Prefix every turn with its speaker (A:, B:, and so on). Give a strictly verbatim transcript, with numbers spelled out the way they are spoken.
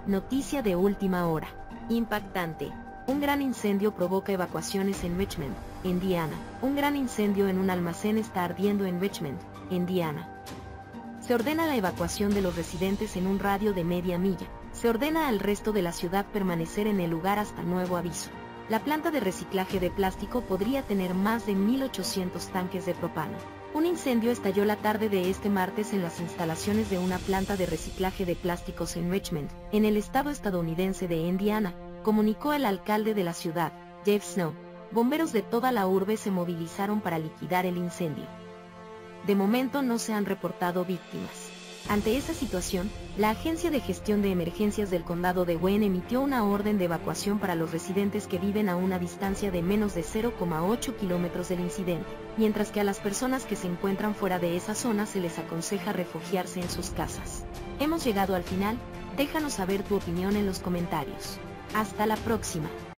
A: Noticia de última hora. Impactante. Un gran incendio provoca evacuaciones en Richmond, Indiana. Un gran incendio en un almacén está ardiendo en Richmond, Indiana. Se ordena la evacuación de los residentes en un radio de media milla. Se ordena al resto de la ciudad permanecer en el lugar hasta nuevo aviso. La planta de reciclaje de plástico podría tener más de mil ochocientos tanques de propano. Un incendio estalló la tarde de este martes en las instalaciones de una planta de reciclaje de plásticos en Richmond, en el estado estadounidense de Indiana, comunicó el alcalde de la ciudad, Jeff Snow. Bomberos de toda la urbe se movilizaron para liquidar el incendio. De momento no se han reportado víctimas. Ante esa situación, la Agencia de Gestión de Emergencias del Condado de Wayne emitió una orden de evacuación para los residentes que viven a una distancia de menos de cero coma ocho kilómetros del incidente, mientras que a las personas que se encuentran fuera de esa zona se les aconseja refugiarse en sus casas. Hemos llegado al final, déjanos saber tu opinión en los comentarios. Hasta la próxima.